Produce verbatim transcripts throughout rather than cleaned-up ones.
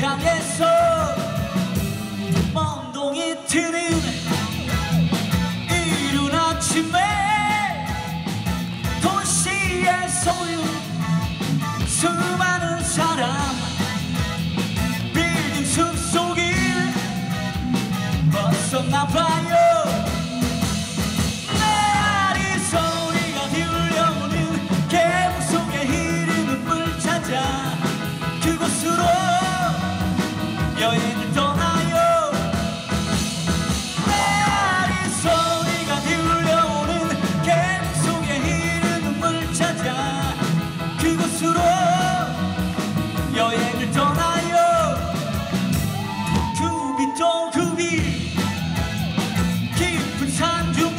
향해서 멍동이 트는 이른 아침에 도시의 소유 수많은 사람 빌딩 숲속을 벗어나봐요. 메아리 소리가 들려오는 계곡 속에 흐르는 물 찾아 그곳으로 여행을 떠나요. 메아리 소리가 들려오는 계곡 속에 흐르는 물 찾아 그곳으로 여행을 떠나요. 굽이 또 굽이 깊은 산 중에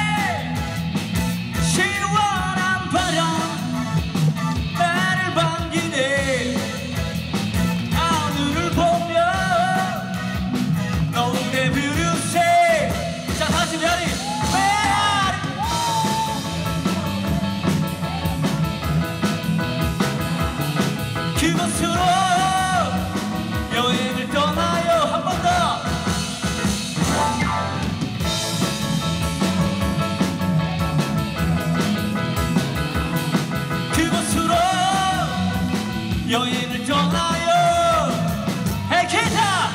시원한 바람 나를 반기네. 하늘을 보며 노래 부르세. 자 다시 메아리 메아리 그곳으로 여행을 떠나요. 한 번 더. 그곳으로 여행을 떠나요. 헤이 기타!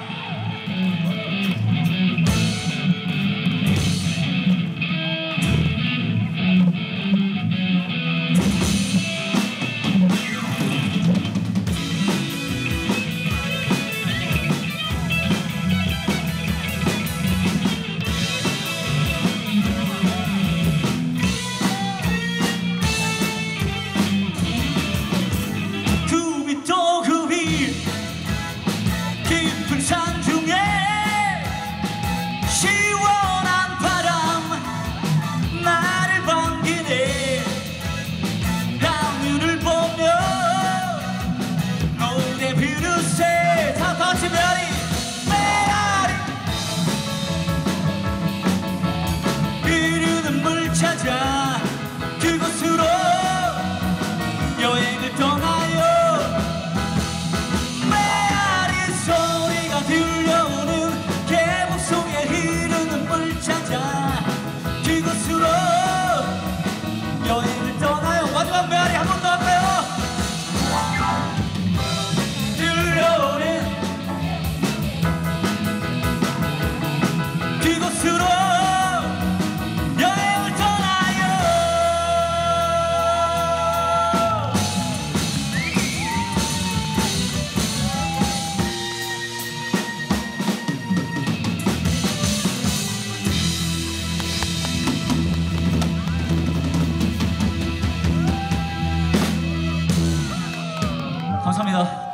굽이 또 굽이 깊은 산 중에 시원한 바람 나를 반기네. 하늘을 보며 노래 부르세. 다 같이 메아리 메아리 흐르는 물 찾아 그곳으로 여행을 떠나요. 메아리 소리가 들려오는 계곡 속에 흐르는 물 찾아 그곳으로 여행을 떠나요. 마지막 메아리 한 번 더 할까요? 들려오는 그곳으로 여행을 떠나요. 감사합니다.